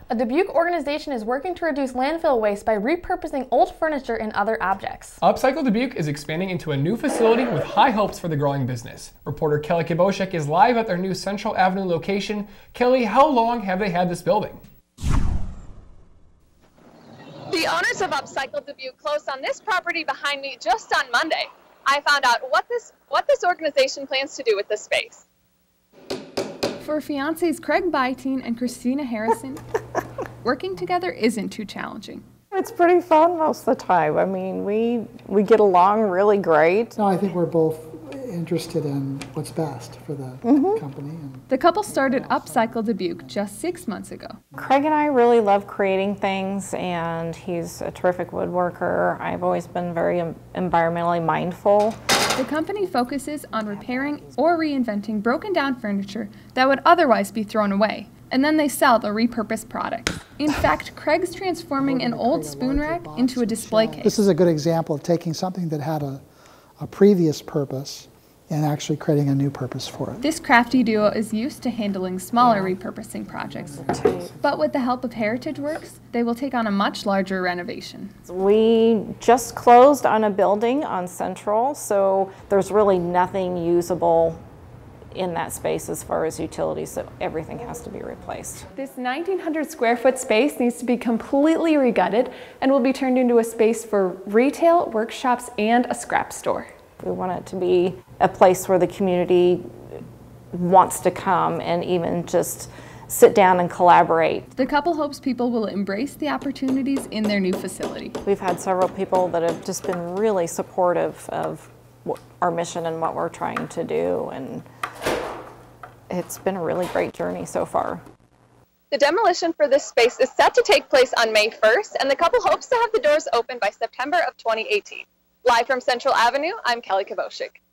A Dubuque organization is working to reduce landfill waste by repurposing old furniture and other objects. Upcycle Dubuque is expanding into a new facility with high hopes for the growing business. Reporter Kelly Kiboshik is live at their new Central Avenue location. Kelly, how long have they had this building? The owners of Upcycle Dubuque closed on this property behind me just on Monday. I found out what this organization plans to do with this space. For fiancés Craig Byteen and Christina Harrison, working together isn't too challenging. It's pretty fun most of the time. I mean, we get along really great. No, I think we're both interested in what's best for the company. The couple started Upcycle Dubuque just 6 months ago. Craig and I really love creating things, and he's a terrific woodworker. I've always been very environmentally mindful. The company focuses on repairing or reinventing broken down furniture that would otherwise be thrown away, and then they sell the repurposed products. In fact, Craig's transforming an old spoon rack into a display case. This is a good example of taking something that had a previous purpose and actually creating a new purpose for it. This crafty duo is used to handling smaller repurposing projects, but with the help of Heritage Works, they will take on a much larger renovation. We just closed on a building on Central, so there's really nothing usable in that space as far as utilities, so everything has to be replaced. This 1,900 square foot space needs to be completely regutted and will be turned into a space for retail, workshops, and a scrap store. We want it to be a place where the community wants to come and even just sit down and collaborate. The couple hopes people will embrace the opportunities in their new facility. We've had several people that have just been really supportive of our mission and what we're trying to do, and it's been a really great journey so far. The demolition for this space is set to take place on May 1st, and the couple hopes to have the doors open by September of 2018. Live from Central Avenue, I'm Kelly Kiboshik.